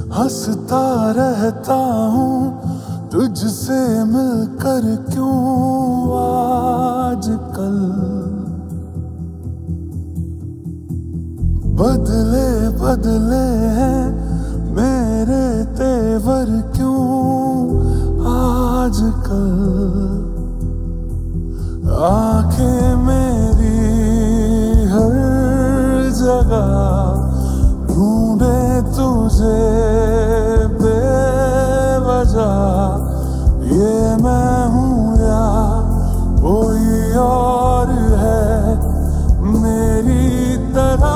हंसता रहता हूँ तुझसे मिलकर क्यों आजकल। बदले बदले हैं मेरे तेवर क्यों आजकल। आंखें मेरी हर जगह ढूंढे तुझे बेवजह। ये मैं हूँ या कोई और है मेरी तरह।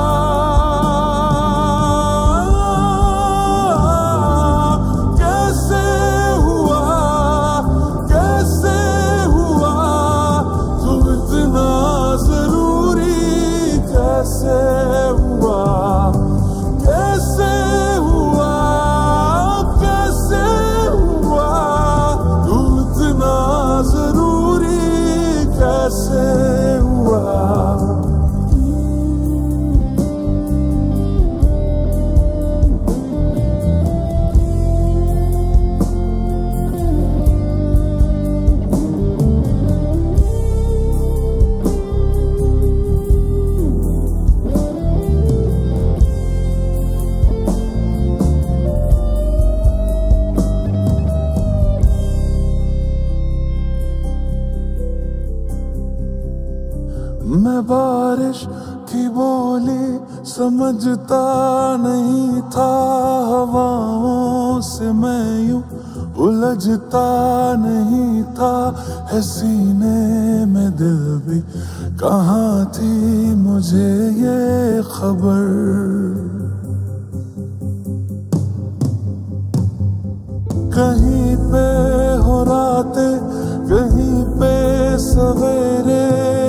मैं बारिश की बोली समझता नहीं था, हवाओं से मैं यूं उलझता नहीं था। है सीने में दिल भी कहाँ थी मुझे ये खबर। कहीं पे हो रातें कहीं पे सवेरे,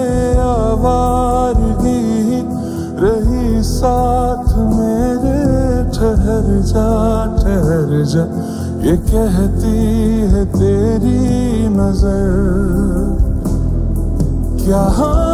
आवारगी रही साथ मेरे। ठहर जा ये कहती है तेरी नजर। क्या